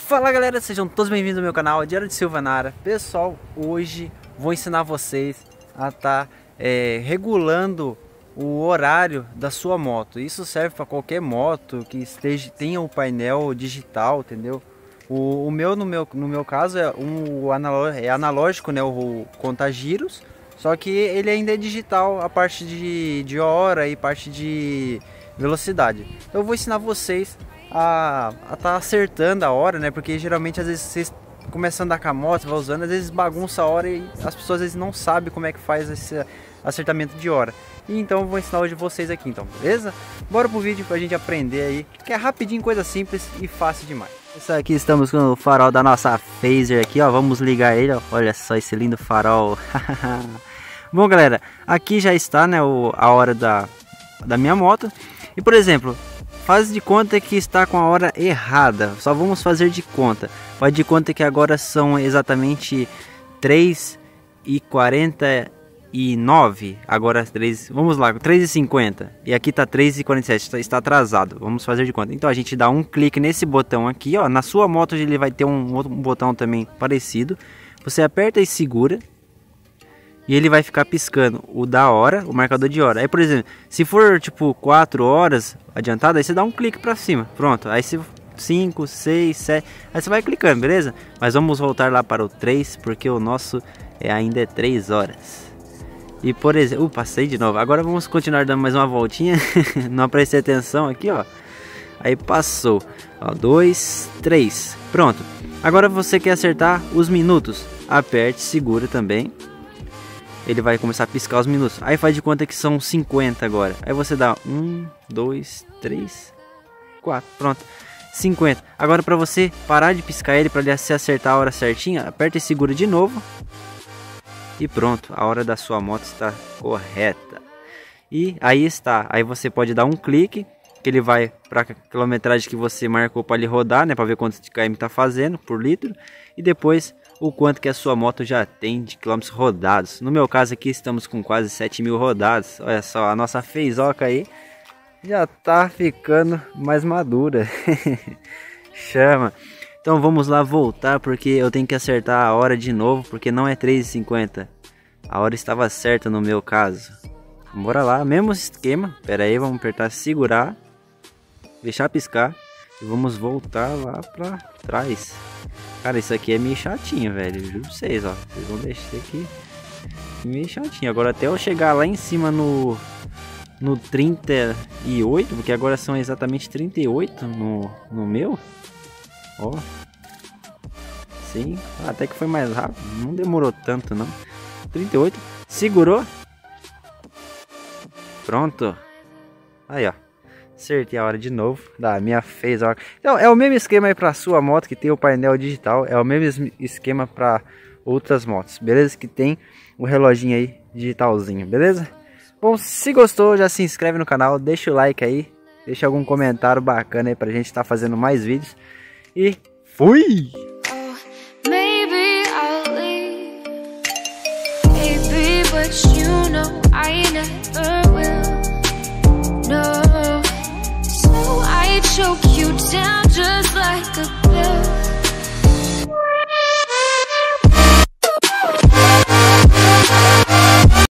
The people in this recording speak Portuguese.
Fala galera, sejam todos bem-vindos ao meu canal, Diário de Silva na área. Pessoal, hoje vou ensinar vocês a estar regulando o horário da sua moto. Isso serve para qualquer moto que tenha o painel digital, entendeu? O meu, no meu caso, é analógico, né? O conta-giros, só que ele ainda é digital, a parte de hora e parte de velocidade. Então eu vou ensinar vocês a tá acertando a hora, né? Porque geralmente às vezes vocês começando a andar com a moto, vai usando, às vezes bagunça a hora e as pessoas às vezes não sabem como é que faz esse acertamento de hora. E então eu vou ensinar hoje vocês aqui, então, beleza? Bora pro vídeo pra gente aprender aí, que é rapidinho, coisa simples e fácil demais. Isso aqui, estamos com o farol da nossa Phaser aqui, ó. Vamos ligar ele, ó. Olha só esse lindo farol. Bom, galera, aqui já está, né, a hora da minha moto. E por exemplo, faz de conta que está com a hora errada. Só vamos fazer de conta. Faz de conta que agora são exatamente 3h49. Agora vamos lá, 3h50. E aqui tá 3h47, está atrasado. Vamos fazer de conta. Então a gente dá um clique nesse botão aqui, ó. Na sua moto ele vai ter um outro botão também parecido. Você aperta e segura. E ele vai ficar piscando o da hora, o marcador de hora. Aí, por exemplo, se for tipo 4 horas adiantado, aí você dá um clique pra cima. Pronto. Aí se 5, 6, 7, aí você vai clicando, beleza? Mas vamos voltar lá para o 3, porque o nosso ainda é 3 horas. E por exemplo, passei de novo. Agora vamos continuar dando mais uma voltinha. Não prestei atenção aqui, ó. Aí passou. Ó, 2, 3. Pronto. Agora você quer acertar os minutos. Aperte, segura também. Ele vai começar a piscar os minutos. Aí faz de conta que são 50 agora. Aí você dá 1, 2, 3, 4. Pronto. 50. Agora para você parar de piscar ele, para ele se acertar a hora certinha, aperta e segura de novo. E pronto. A hora da sua moto está correta. E aí está. Aí você pode dar um clique, que ele vai para a quilometragem que você marcou para ele rodar, né? Para ver quanto de km está fazendo por litro. E depois o quanto que a sua moto já tem de quilômetros rodados. No meu caso aqui estamos com quase 7.000 rodados. Olha só, a nossa Phaser aí já tá ficando mais madura. Chama. Então vamos lá voltar, porque eu tenho que acertar a hora de novo, porque não é 3h50. A hora estava certa no meu caso. Bora lá, mesmo esquema. Pera aí, vamos apertar segurar, deixar piscar e vamos voltar lá pra trás. Cara, isso aqui é meio chatinho, velho. Juro pra vocês, ó. Vocês vão deixar aqui meio chatinho. Agora até eu chegar lá em cima no 38, porque agora são exatamente 38 no meu. Ó. Sim, até que foi mais rápido. Não demorou tanto, não. 38. Segurou. Pronto. Aí, ó. Acertei a hora de novo da minha Phaser. Então é o mesmo esquema aí para sua moto que tem o painel digital. É o mesmo esquema para outras motos, beleza? Que tem o reloginho aí digitalzinho, beleza? Bom, se gostou, já se inscreve no canal, deixa o like aí, deixa algum comentário bacana aí pra gente estar fazendo mais vídeos. E fui! Maybe, but you know I never